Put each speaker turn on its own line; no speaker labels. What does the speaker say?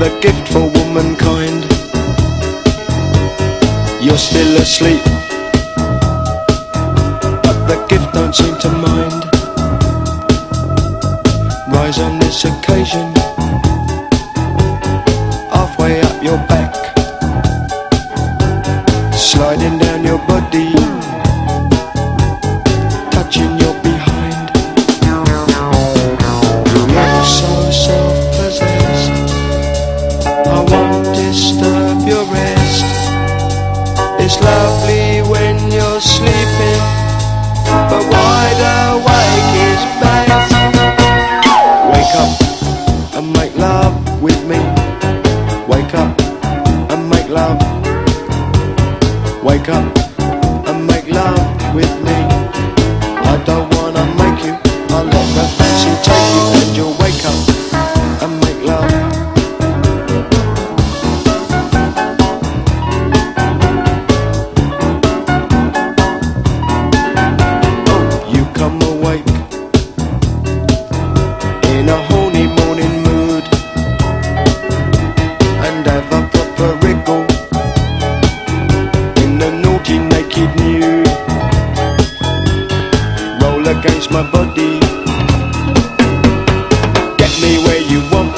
a gift for womankind. You're still asleep, but the gift don't seem to mind. Rise on this occasion, halfway up your back, sliding down your body, touching your behind. You look so self-possessed, I won't disturb your rest. It's lovely when you're sleeping, but wide awake is best. Wake up and make love with me. Wake up and make love. Wake up and make love with me. I don't wanna make you, I'll let the fancy take you, and you'll wake up and make love. Oh, you come awake in a horny morning mood and have a proper wriggle in the naughty naked nude. Roll against my body, get me where you want